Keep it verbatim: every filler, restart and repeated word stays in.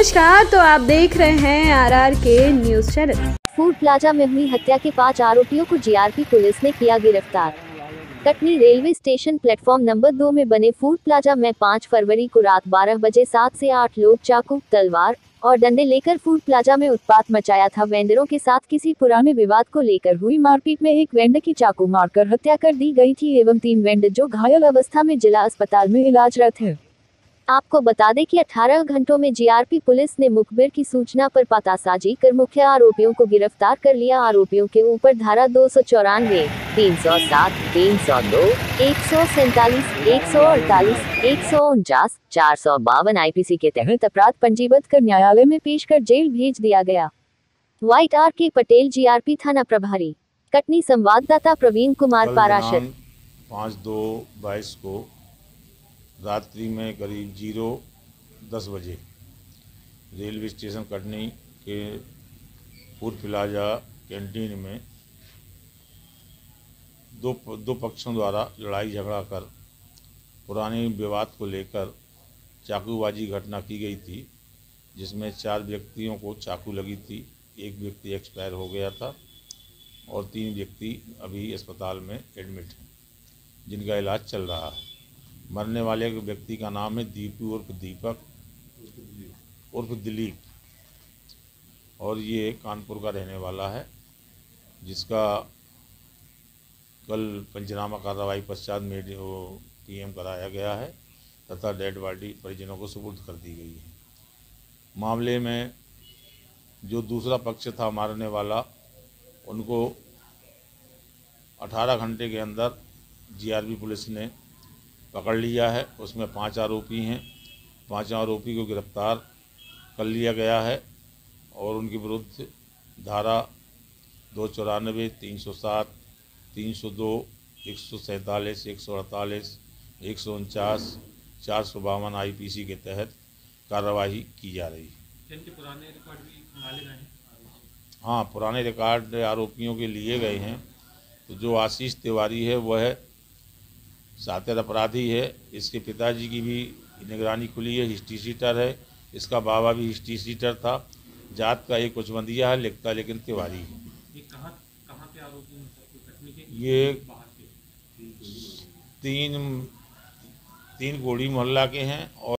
नमस्कार, तो आप देख रहे हैं आरआर के न्यूज चैनल। फूड प्लाजा में हुई हत्या के पांच आरोपियों को जीआरपी पुलिस ने किया गिरफ्तार। Katni railway station platform number दो में बने फूड प्लाजा में पाँच फरवरी को रात बारह बजे सात से आठ लोग चाकू, तलवार और डंडे लेकर फूड प्लाजा में उत्पात मचाया था। वेंडरों के साथ किसी पुराने विवाद को लेकर हुई मारपीट में एक वेंडर की चाकू मारकर हत्या कर दी गई थी एवं तीन वेंडर जो घायल अवस्था में जिला अस्पताल में इलाजरत है। आपको बता दें कि अठारह घंटों में जीआरपी पुलिस ने मुखबिर की सूचना पर पतासाजी कर मुख्य आरोपियों को गिरफ्तार कर लिया। आरोपियों के ऊपर धारा दो सौ चौरानवे, तीन सौ सात, तीन सौ दो, एक सौ सैंतालीस, एक सौ अड़तालीस, एक सौ उनचास, चार सौ बावन आईपीसी के तहत अपराध पंजीबद्ध कर न्यायालय में पेश कर जेल भेज दिया गया। व्हाइट आर के पटेल, जीआरपी थाना प्रभारी, कटनी। संवाददाता प्रवीण कुमार पाराशर। पाँच दो बाईस को रात्रि में करीब जीरो दस बजे रेलवे स्टेशन कटनी के फूड प्लाजा कैंटीन में दो दो पक्षों द्वारा लड़ाई झगड़ा कर पुराने विवाद को लेकर चाकूबाजी घटना की गई थी, जिसमें चार व्यक्तियों को चाकू लगी थी। एक व्यक्ति एक्सपायर हो गया था और तीन व्यक्ति अभी अस्पताल में एडमिट हैं, जिनका इलाज चल रहा है। मरने वाले व्यक्ति का नाम है दीपू उर्फ दीपक उर्फ दिलीप और ये कानपुर का रहने वाला है, जिसका कल पंचनामा कार्रवाई पश्चात में पीएम कराया गया है तथा डेड बॉडी परिजनों को सुपुर्द कर दी गई है। मामले में जो दूसरा पक्ष था मारने वाला, उनको अठारह घंटे के अंदर जीआरपी पुलिस ने पकड़ लिया है। उसमें पांच आरोपी हैं। पांच आरोपी को गिरफ्तार कर लिया गया है और उनके विरुद्ध धारा दो चौरानवे, तीन सौ सात, तीन सौ दो, एक सौ सैंतालीस, एक सौ अड़तालीस, एक सौ उनचास, चार सौ बावन आईपीसी के तहत कार्रवाई की जा रही है। इनके पुराने रिकॉर्ड भी संभाले गए हैं? हाँ, पुराने रिकॉर्ड आरोपियों के लिए गए हैं। तो जो आशीष तिवारी है वह सातिर अपराधी है। इसके पिताजी की भी निगरानी खुली है, हिस्ट्री शीटर है। इसका बाबा भी हिस्ट्री शीटर था। जात का एक कुचबंदिया है, लिखता लेकिन तिवारी है। ये कहाँ कहाँ के आरोपी हैं? कटनी के? ये बाहर के? तीन तीन गोड़ी मोहल्ला के हैं और